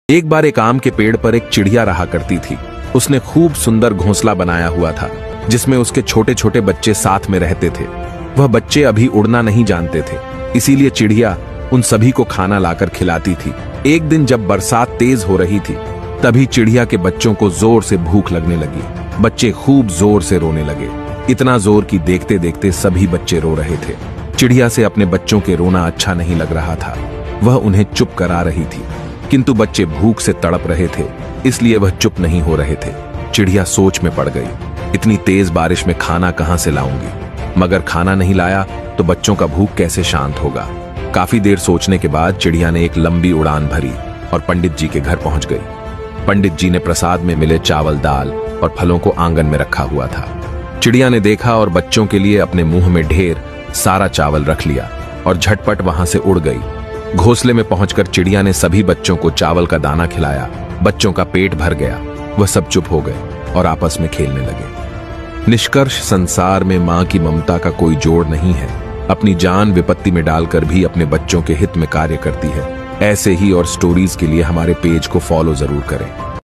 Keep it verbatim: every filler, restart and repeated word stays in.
एक बार एक आम के पेड़ पर एक चिड़िया रहा करती थी। उसने खूब सुंदर घोंसला बनाया हुआ था जिसमें उसके छोटे छोटे बच्चे साथ में रहते थे। वह बच्चे अभी उड़ना नहीं जानते थे, इसीलिए चिड़िया उन सभी को खाना लाकर खिलाती थी। एक दिन जब बरसात तेज हो रही थी तभी चिड़िया के बच्चों को जोर से भूख लगने लगी। बच्चे खूब जोर से रोने लगे, इतना जोर कि देखते देखते सभी बच्चे रो रहे थे। चिड़िया से अपने बच्चों के रोना अच्छा नहीं लग रहा था। वह उन्हें चुप करा रही थी, किंतु बच्चे भूख से तड़प रहे थे, इसलिए वह चुप नहीं हो रहे थे। चिड़िया सोच में पड़ गई, इतनी तेज बारिश में खाना कहां से लाऊंगी? मगर खाना नहीं लाया तो बच्चों का भूख कैसे शांत होगा? काफी देर सोचने के बाद चिड़िया ने एक लंबी उड़ान भरी और पंडित जी के घर पहुंच गई। पंडित जी ने प्रसाद में मिले चावल, दाल और फलों को आंगन में रखा हुआ था। चिड़िया ने देखा और बच्चों के लिए अपने मुंह में ढेर सारा चावल रख लिया और झटपट वहां से उड़ गई। घोंसले में पहुंचकर चिड़िया ने सभी बच्चों को चावल का दाना खिलाया। बच्चों का पेट भर गया, वह सब चुप हो गए और आपस में खेलने लगे। निष्कर्ष, संसार में मां की ममता का कोई जोड़ नहीं है। अपनी जान विपत्ति में डालकर भी अपने बच्चों के हित में कार्य करती है। ऐसे ही और स्टोरीज के लिए हमारे पेज को फॉलो जरूर करें।